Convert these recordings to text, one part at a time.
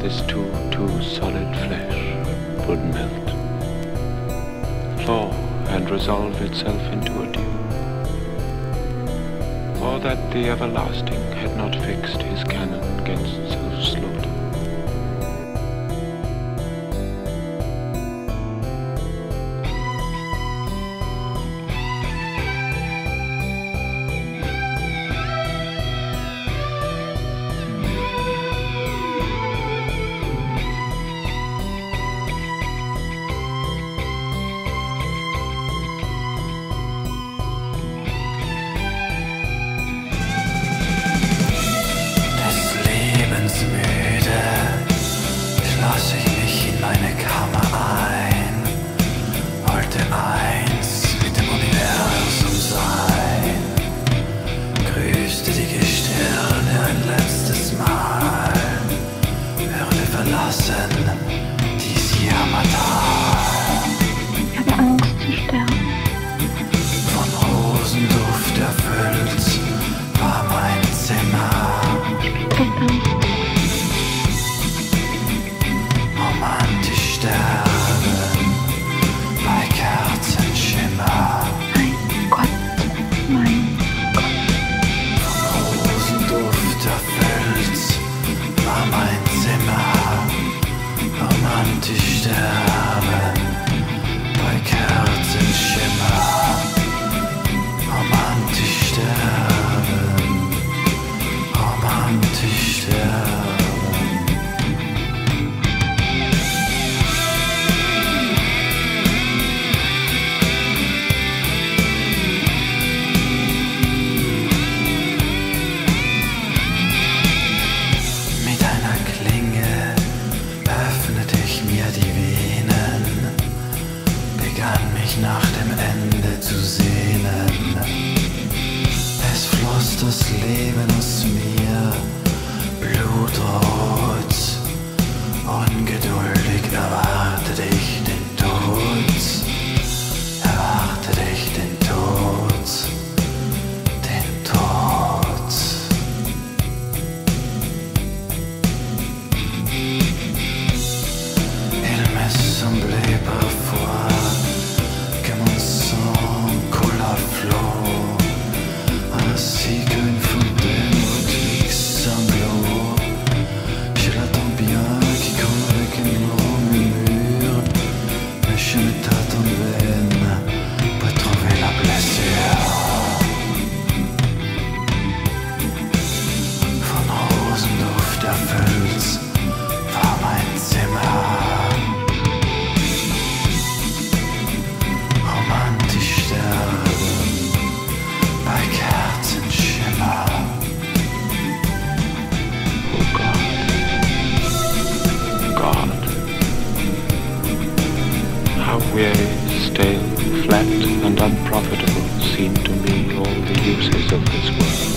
this too solid flesh would melt, thaw and resolve itself into a dew, or that the everlasting had not fixed his cannon against self-slaughter. Schloss ich mich in meine Kammer ein, wollte eins mit dem Universum sein, grüßte die Gestirne ein letztes Mal, würde verlassen dies Jammertal. Ich habe Angst zu sterben. Von Rosenduft erfüllt war mein Zimmer. Romantisch sterben bei Kerzenschimmer. Mein Gott, mein Gott. Von Rosenduft erfüllt war mein Zimmer. Romantisch sterben bei Kerzenschimmer. Romantisch sterben, romantisch sterben. Nach dem Ende zu sehnen. Es floss das Leben aus mir, blutrot. Ungeduldig erwartete ich den Tod, erwartete ich den Tod, den Tod. Il me semblait parfois ainsi qu'une fontaine rhythmique sanglot. Je l'attends bien qui court avec un long murmure, mais je me tâte en vaine pour trouver la blessure. Von Rosenduft erfüllt war mein Zimmer. Romantisch sterben bei Kerzenschimmer. Oh God, how weary, stale, flat and unprofitable seem to me all the uses of this world.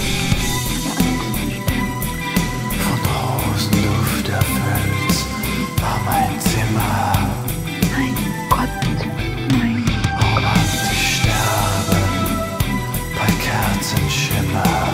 Von Rosenduft erfüllt war mein Zimmer. Mein Gott, mein Romantisch sterben bei Kerzenschimmer.